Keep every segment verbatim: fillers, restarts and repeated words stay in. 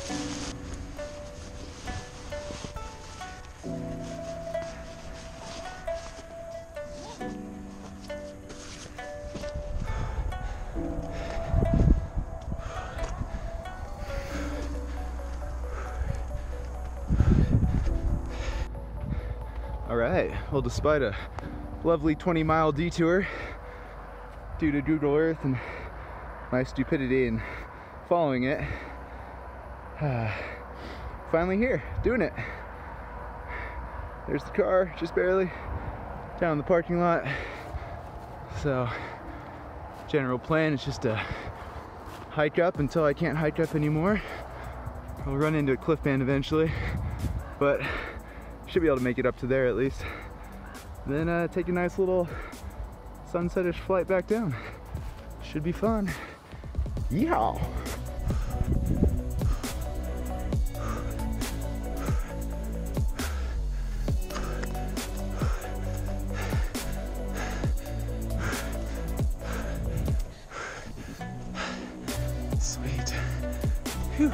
All right, well, despite a lovely twenty mile detour due to Google Earth and my stupidity in following it, uh, finally here, doing it. There's the car, just barely, down in the parking lot. So, general plan is just to hike up until I can't hike up anymore. I'll run into a cliff band eventually, but should be able to make it up to there at least. Then uh, take a nice little sunsetish flight back down. Should be fun. Yeehaw! Sweet. Whew.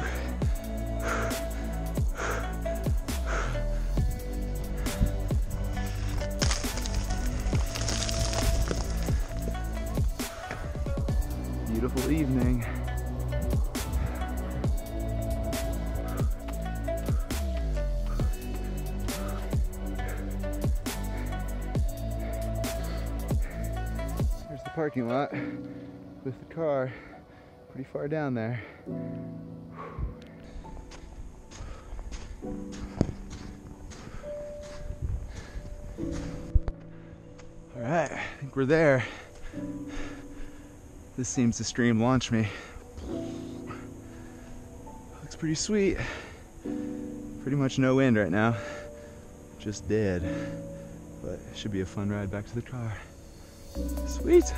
Beautiful evening. There's the parking lot with the car pretty far down there. All right, I think we're there. This seems to stream launch me. Looks pretty sweet. Pretty much no wind right now. Just dead. But it should be a fun ride back to the car. Sweet.